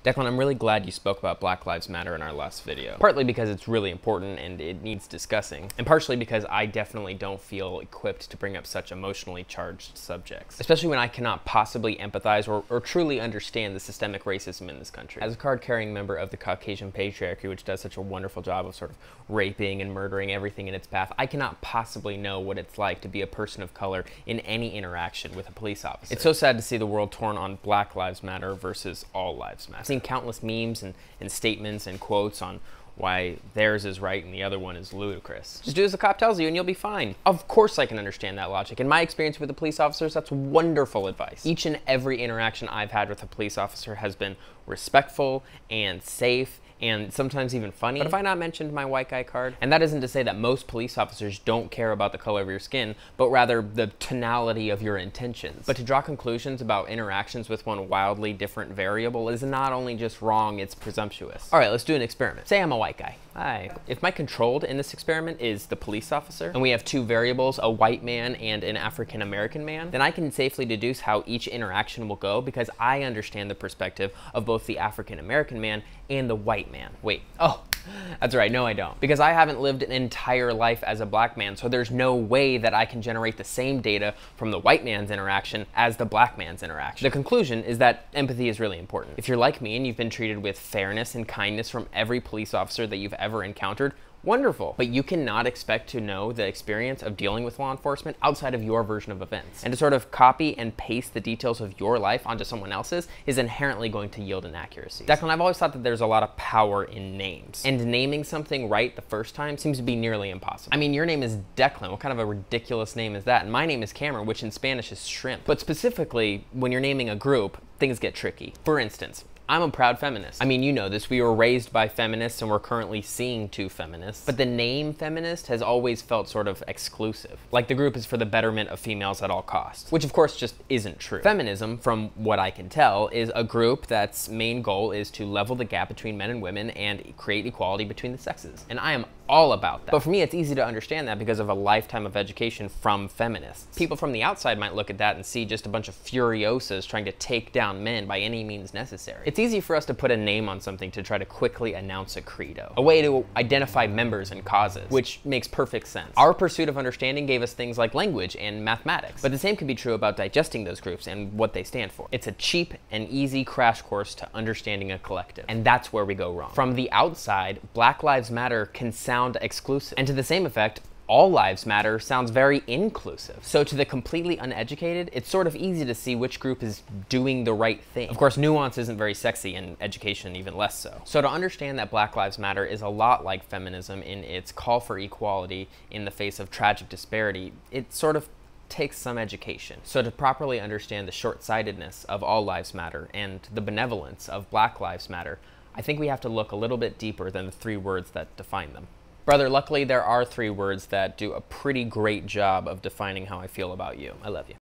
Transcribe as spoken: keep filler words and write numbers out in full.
Declan, I'm really glad you spoke about Black Lives Matter in our last video. Partly because it's really important and it needs discussing, and partially because I definitely don't feel equipped to bring up such emotionally charged subjects, especially when I cannot possibly empathize or, or truly understand the systemic racism in this country. As a card-carrying member of the Caucasian patriarchy, which does such a wonderful job of sort of raping and murdering everything in its path, I cannot possibly know what it's like to be a person of color in any interaction with a police officer. It's so sad to see the world torn on Black Lives Matter versus all lives matter. I've seen countless memes and, and statements and quotes on why theirs is right and the other one is ludicrous. Just do as the cop tells you and you'll be fine. Of course I can understand that logic. In my experience with the police officers, that's wonderful advice. Each and every interaction I've had with a police officer has been respectful and safe and sometimes even funny. But have I not mentioned my white guy card? And that isn't to say that most police officers don't care about the color of your skin, but rather the tonality of your intentions. But to draw conclusions about interactions with one wildly different variable is not only just wrong, it's presumptuous. All right, let's do an experiment. Say I'm a white guy. Hi. If my controlled in this experiment is the police officer, and we have two variables, a white man and an African American man, then I can safely deduce how each interaction will go because I understand the perspective of both the African American man and the white man. Wait, oh, that's right, no I don't. Because I haven't lived an entire life as a black man, so there's no way that I can generate the same data from the white man's interaction as the black man's interaction. The conclusion is that empathy is really important. If you're like me and you've been treated with fairness and kindness from every police officer that you've ever encountered, wonderful. But you cannot expect to know the experience of dealing with law enforcement outside of your version of events. And to sort of copy and paste the details of your life onto someone else's is inherently going to yield inaccuracy. Declan, I've always thought that there's a lot of power in names. And naming something right the first time seems to be nearly impossible. I mean, your name is Declan. What kind of a ridiculous name is that? And my name is Cameron, which in Spanish is shrimp. But specifically, when you're naming a group, things get tricky. For instance, I'm a proud feminist. I mean, you know this. We were raised by feminists and we're currently seeing two feminists. But the name feminist has always felt sort of exclusive. Like the group is for the betterment of females at all costs. Which of course just isn't true. Feminism, from what I can tell, is a group that's main goal is to level the gap between men and women and create equality between the sexes. And I am all about that. But for me, it's easy to understand that because of a lifetime of education from feminists. People from the outside might look at that and see just a bunch of furiosas trying to take down men by any means necessary. It's easy for us to put a name on something to try to quickly announce a credo, a way to identify members and causes, which makes perfect sense. Our pursuit of understanding gave us things like language and mathematics, but the same could be true about digesting those groups and what they stand for. It's a cheap and easy crash course to understanding a collective, and that's where we go wrong. From the outside, Black Lives Matter can sound exclusive, and to the same effect, all lives matter sounds very inclusive. So to the completely uneducated, it's sort of easy to see which group is doing the right thing. Of course, nuance isn't very sexy, and education even less so. So to understand that Black Lives Matter is a lot like feminism in its call for equality in the face of tragic disparity, it sort of takes some education. So to properly understand the short-sightedness of all lives matter and the benevolence of Black Lives Matter, I think we have to look a little bit deeper than the three words that define them. Brother, luckily there are three words that do a pretty great job of defining how I feel about you. I love you.